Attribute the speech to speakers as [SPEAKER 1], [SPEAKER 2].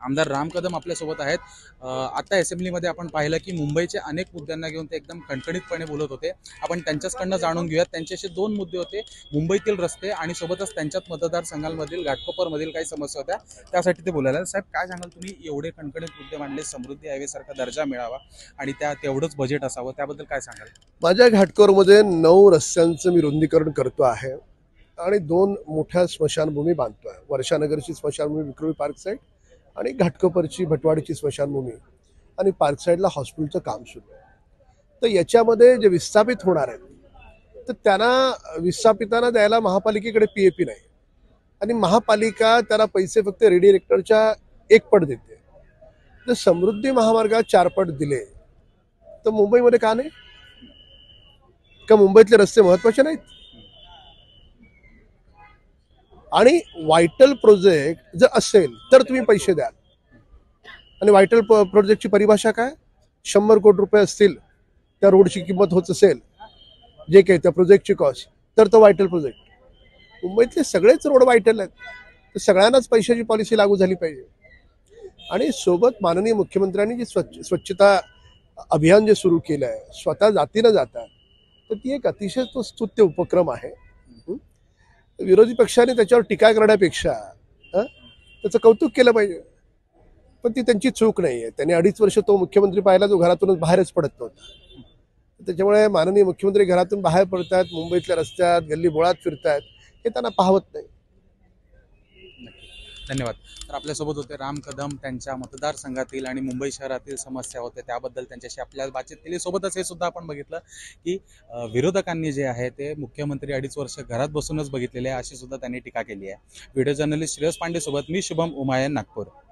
[SPEAKER 1] आमदार राम कदम आपल्यासोबत आहेत। आता असेंब्लीमध्ये आपण पाहिलं की मुंबईचे अनेक मुद्द्यांना घेऊन ते एकदम कणकणीतपणे बोलत होते। आपण त्यांच्याकडनं जाणून घेऊयात। त्यांच्याशी दोन मुद्दे होते, मुंबईतील रस्ते आणि सोबतच त्यांच्याच मतदारसंघांमधील घाटकोपरमधील काही समस्या होत्या, त्यासाठी ते बोलायला। साहेब, काय सांगाल तुम्ही? एवढे कणकणीत मुद्दे मांडले, समृद्धी हायवे सारखा दर्जा मिळावा आणि त्या तेवढंच बजेट असावं, त्याबद्दल काय सांगाल?
[SPEAKER 2] माझ्या घाटकोरमध्ये 9 रस्त्यांचं मी रुंदीकरण करतो आहे आणि 2 मोठ्या स्मशानभूमी बांधतो आहे। वर्षानगरची स्मशानभूमी विक्रोळी पार्क साईड आणि घाटकोपरची भटवाडीची स्मशानभूमी आणि पार्क साईडला हॉस्पिटलचं काम सुरू आहे। तर याच्यामध्ये जे विस्थापित होणार आहेत तर त्यांना विस्थापितांना द्यायला महापालिकेकडे PAP नाही आणि महापालिका त्याला पैसे फक्त रेडिरेक्टरच्या 1 पट देते। जर समृद्धी महामार्गात 4 पट दिले तर मुंबईमध्ये का नाही? का मुंबईतले रस्ते महत्वाचे नाहीत? आणि व्हायटल प्रोजेक्ट जर असेल तर तुम्ही पैसे द्याल। आणि व्हायटल प्रोजेक्टची परिभाषा काय? 100 कोटी रुपये असतील, त्या रोडची किंमत होत असेल, जे काही त्या प्रोजेक्टची कॉस्ट, तर तो व्हायटल प्रोजेक्ट। मुंबईतले सगळेच रोड व्हायटल आहेत, तर सगळ्यांनाच पैशाची पॉलिसी लागू झाली पाहिजे। आणि सोबत माननीय मुख्यमंत्र्यांनी जी स्वच्छता अभियान जे सुरू केलं आहे, स्वतः जातीनं जातात, तर ती एक अतिशय तो स्तुत्य उपक्रम आहे। विरोधी पक्षाने त्याच्यावर टीका करण्यापेक्षा त्याचं कौतुक केलं पाहिजे, पण ती त्यांची चूक नाही आहे। त्यांनी 2.5 वर्ष तो मुख्यमंत्री पाहिला, जो घरातूनच बाहेरच पडत नव्हता। त्याच्यामुळे माननीय मुख्यमंत्री घरातून बाहेर पडतात, मुंबईतल्या रस्त्यात गल्ली बोळात फिरतात, हे त्यांना पाहवत नाही।
[SPEAKER 1] धन्यवाद। तर आपल्यासोबत होते राम कदम, त्यांच्या मतदारसंघातील आणि मुंबई शहरातील समस्या होत्या, त्याबद्दल त्यांच्याशी आपल्याला बातचीत केली। सोबतच हे सुद्धा आपण बघितलं की विरोधकांनी जे आहे ते मुख्यमंत्री 2.5 वर्ष घरात बसूनच बघितलेले आहे, अशी सुद्धा त्यांनी टीका केली आहे। व्हिडिओ जर्नलिस्ट श्रेयस पांडे सोबत मी शुभम उमायन, नागपूर।